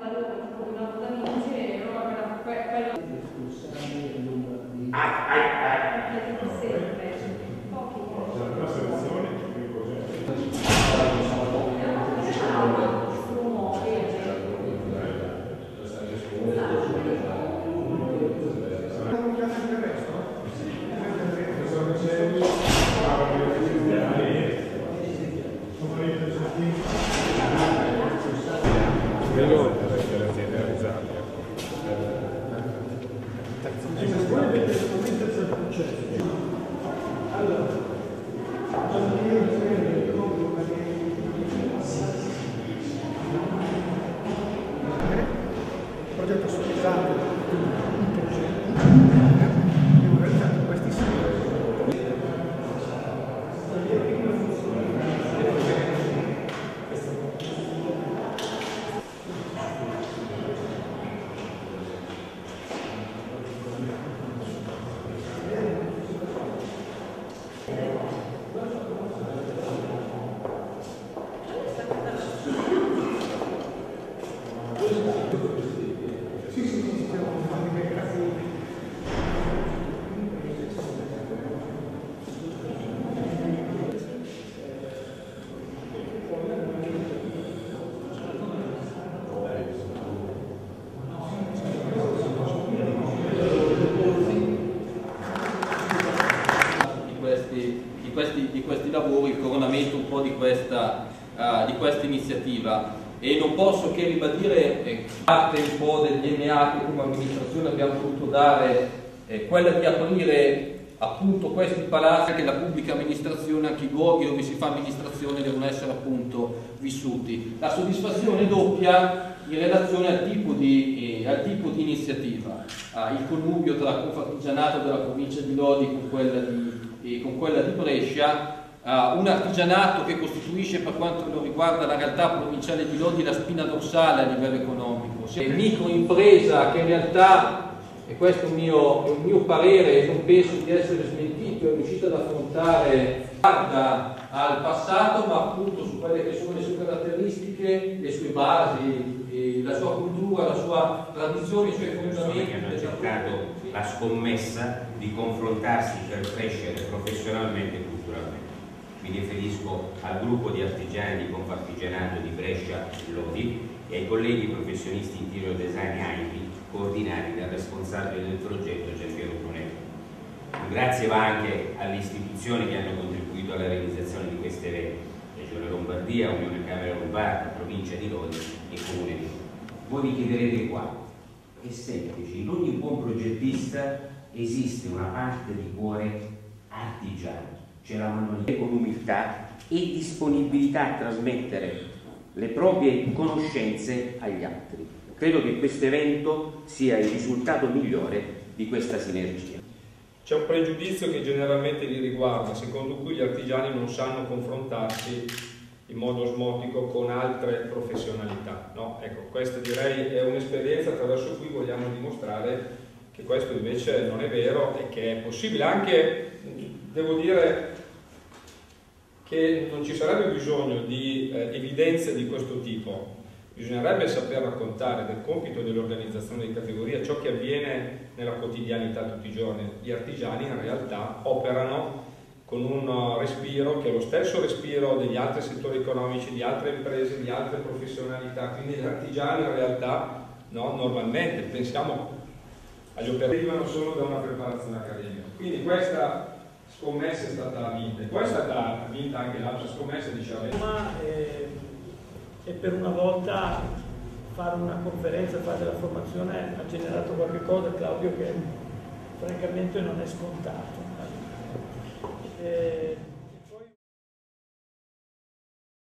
progetto specializzato un progetto abbiamo realizzato questi di questi lavori, il coronamento un po' di questa iniziativa, e non posso che ribadire parte un po' del DNA che come amministrazione abbiamo voluto dare, quella di aprire appunto questi palazzi, che la pubblica amministrazione, anche i luoghi dove si fa amministrazione devono essere appunto vissuti. La soddisfazione è doppia in relazione al tipo di iniziativa, il connubio tra Confartigianato della provincia di Lodi con quella di Brescia, un artigianato che costituisce, per quanto riguarda la realtà provinciale di Lodi, la spina dorsale a livello economico. Microimpresa che in realtà, e questo è un mio parere, non penso di essere smentito, è riuscita ad affrontare guarda al passato, ma appunto su quelle che sono le sue caratteristiche, le sue basi, la sua cultura, la sua tradizione, i suoi fondamenti. Che hanno accettato la scommessa di confrontarsi per crescere professionalmente e culturalmente. Mi riferisco al gruppo di artigiani di Confartigianato di Brescia Lodi e ai colleghi professionisti interior design AIPI, coordinati dal responsabile del progetto Giampiero Brunello. Un grazie va anche alle istituzioni che hanno contribuito alla realizzazione di questi eventi: Regione Lombardia, Unione Camera Lombarda, Provincia di Lodi e Comune di Lodi. Voi vi chiederete qua, è semplice, in ogni buon progettista esiste una parte di cuore artigiano, c'è la manualità con umiltà e disponibilità a trasmettere le proprie conoscenze agli altri. Credo che questo evento sia il risultato migliore di questa sinergia. C'è un pregiudizio che generalmente li riguarda, secondo cui gli artigiani non sanno confrontarsi in modo osmotico con altre professionalità. No? Ecco, questa direi è un'esperienza attraverso cui vogliamo dimostrare che questo invece non è vero e che è possibile. Anche, devo dire, che non ci sarebbe bisogno di evidenze di questo tipo. Bisognerebbe saper raccontare del compito dell'organizzazione di categoria ciò che avviene nella quotidianità tutti i giorni. Gli artigiani in realtà operano con un respiro che è lo stesso respiro degli altri settori economici, di altre imprese, di altre professionalità. Quindi gli artigiani in realtà, no, normalmente, pensiamo agli operatori, derivano solo da una preparazione accademica. Quindi questa scommessa è stata vinta, e poi è stata vinta anche l'altra scommessa, diceva. E per una volta fare una conferenza, fare della formazione ha generato qualche cosa, Claudio, che francamente non è scontato.